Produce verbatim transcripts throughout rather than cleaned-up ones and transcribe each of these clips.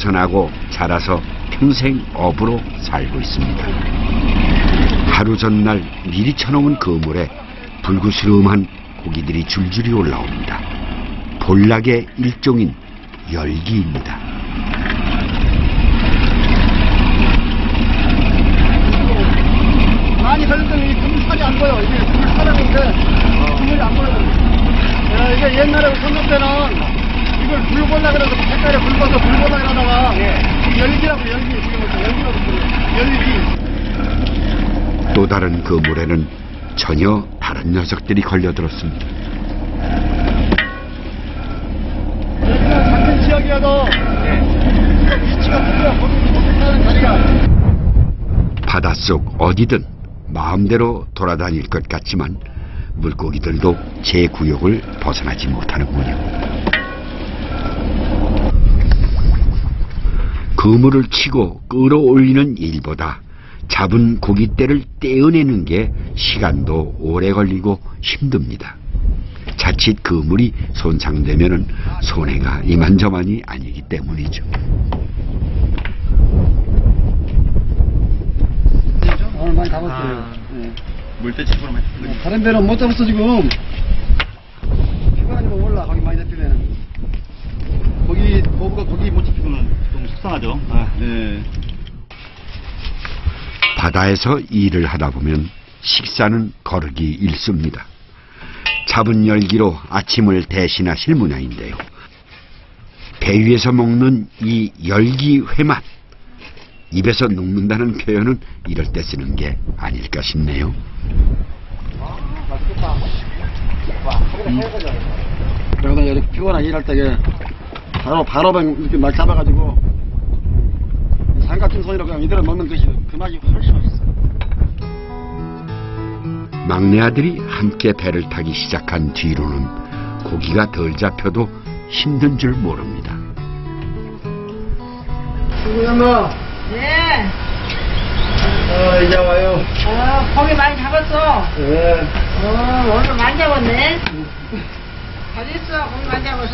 벗어나고 자라서 평생 어부로 살고 있습니다. 하루 전날 미리 쳐놓은 그물에 불구스름한 고기들이 줄줄이 올라옵니다. 볼락의 일종인 열기입니다. 많이 걸렸더니 이 그물살이 안 보여. 이게 그물살인데 그물이 안 보여. 야, 이게 옛날에 선조 때는 이걸 불 보려고 그래서 색깔에 불 봐서 불 보려고 하다가 예. 열기라고 열기 지금 열기라고 열기. 또 다른 그물에는 전혀 다른 녀석들이 걸려들었습니다. 여기는 같은 지역이어도 위치가 틀려. 거기 사는 자리가. 바닷속 어디든 마음대로 돌아다닐 것 같지만 물고기들도 제 구역을 벗어나지 못하는군요. 그물을 치고 끌어올리는 일보다 잡은 고깃대를 떼어내는 게 시간도 오래 걸리고 힘듭니다. 자칫 그물이 손상되면은 손해가 이만저만이 아니기 때문이죠. 오늘 많이 잡았어요. 아, 네. 물때치고로 많이 잡았어요. 다른 데는 못 잡았어 지금. 피곤하니까 몰라. 거기 많이 잡히면. 거기 거부가 거기 못 잡히면 너무 속상하죠. 아. 네. 바다에서 일을 하다 보면 식사는 거르기 일쑤입니다. 잡은 열기로 아침을 대신하실 문양인데요. 배 위에서 먹는 이 열기 회맛, 입에서 녹는다는 표현은 이럴 때 쓰는 게 아닐까 싶네요. 음. 그러다 이렇게 피곤한 일할 때 바로 바로 이렇게 막 잡아가지고 산 같은 소리로 그냥 이대로 먹는 것이 그 맛이 훨씬 맛있어. 막내 아들이 함께 배를 타기 시작한 뒤로는 고기가 덜 잡혀도 힘든 줄 모릅니다. 수고 양마. 네. 어, 이제 와요. 어, 고기 많이 잡았어. 네. 어, 오늘 많이 잡았네. 잘 있어, 고기 많이 잡아서.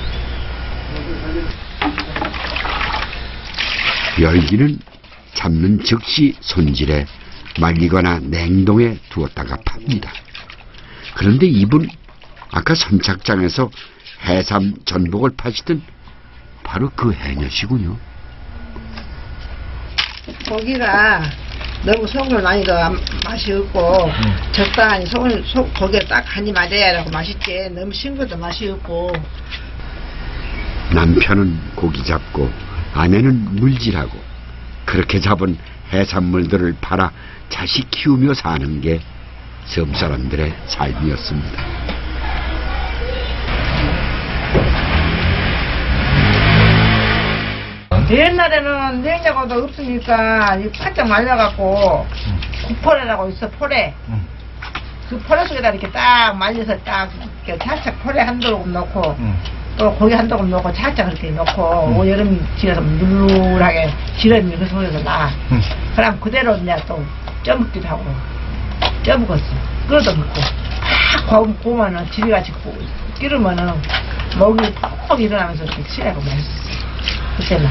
열기는 잡는 즉시 손질해 말리거나 냉동에 두었다가 팝니다. 그런데 이분 아까 선착장에서 해삼 전복을 파시던 바로 그 해녀시군요. 고기가 너무 소금을 많이 넣어 맛이 없고 음. 적당히 소금, 소, 고기에 딱 간이 맞아야 맛있지. 너무 싱거도 맛이 없고. 남편은 고기 잡고 아내는 물질하고 그렇게 잡은 해산물들을 팔아 자식 키우며 사는 게 섬 사람들의 삶이었습니다. 옛날에는 냉장고도 없으니까 바짝 말려갖고 구포레라고 있어. 포레. 그 포레 속에다 이렇게 딱 말려서 딱 이렇게 살짝 포레 한 조금 넣고 또 고기 한 조금 넣고 살짝 그렇게 넣고 음. 여름 지나서 누르르하게 기름이 그 속에서 나. 음. 그럼 그대로 이제 또 쪄먹기도 하고 쪄먹었어. 끓여도 먹고 팍 구우면은 지리같이 끼르면은 먹이 퍽퍽 일어나면서 이렇게 치라고 맛있었어. 그때는.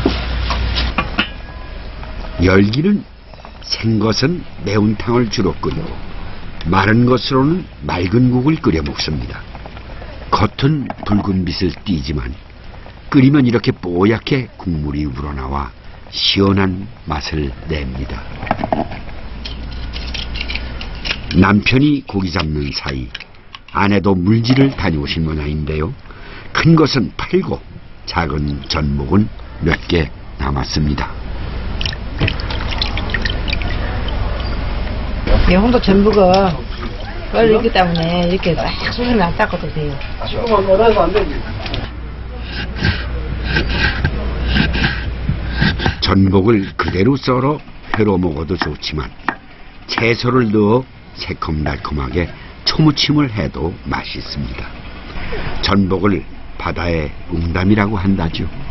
열기는 생것은 매운탕을 주로 끓이고 마른 것으로는 맑은 국을 끓여 먹습니다. 겉은 붉은 빛을 띠지만 끓이면 이렇게 뽀얗게 국물이 우러나와 시원한 맛을 냅니다. 남편이 고기 잡는 사이 아내도 물질을 다녀오신 모양인데요. 큰 것은 팔고 작은 전복은 몇 개 남았습니다. 영도 전복은 빨리 있기 때문에 이렇게 싹 수순이 안 닦아도 돼요. 지금은 못해서 안 되지. 전복을 그대로 썰어 회로 먹어도 좋지만 채소를 넣어 새콤달콤하게 초무침을 해도 맛있습니다. 전복을 바다의 웅담이라고 한다죠.